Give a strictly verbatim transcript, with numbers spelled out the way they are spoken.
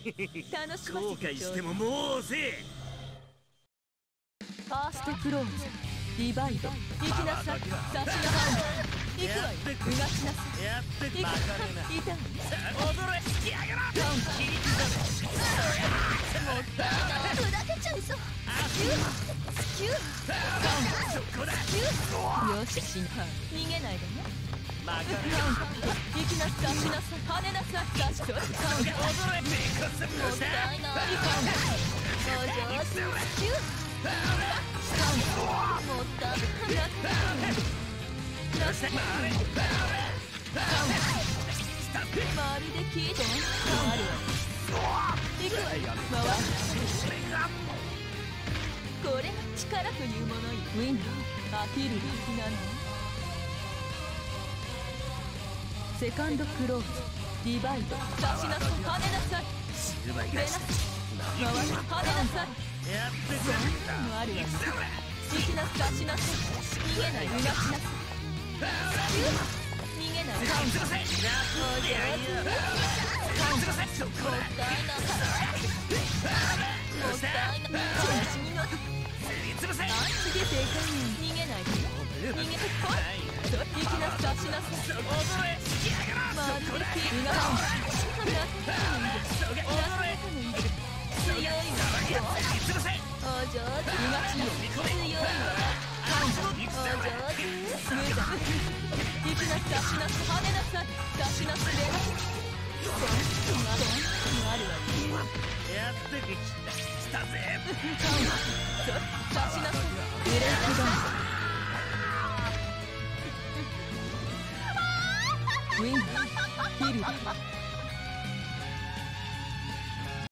楽しま後せてちょうだい。 悔してももうせファーストクローズディバイド行きなさい。差しなさい。行くわよ。うがちなさい。 やって行く。いたわ。 踊れしてやがらカウンター。 切り刻めもったいない。砕けちゃいそう。キューキューカウンター。 そこだキューよし死んだ。逃げないでね。 まかカウンター。行きなさい。しなさい。跳ねなさい。差しとカウンター。 踊れめこすもったいない。カウンター。お上手。キューカウンター。もったいない。なさい。まるで聞いてあるわ。行くわよ。回る。これが力というものよ。ウィンドウ飽きるべきなの。セカンドクローズディバイド差しなさい。跳ねなさい。 シルバイが出なさい。回る。跳ねなさい。 やってくそんなのあるわ。行きなさい。しなさい。逃げない。うがちなさい。逃げない。カウンター。お上手。カウンター。 そこもったいない。もったいない。調子に乗ってりつぶせ次正解に逃げないでね。逃げてこい。行きなさい。しなさい。 踊れしてやがらまるでキーが中のいる強いわよ。 りつぶせお上手。うがちよ。強いわ。カウンター。お上手。無駄。行きなさい。しなさい。跳ねなさい。差しなさい。出なさい。そんなそんなあるわよ。 やってきたぜカウンター。差しなさい。ブレイクダウン。ウィンドウヒル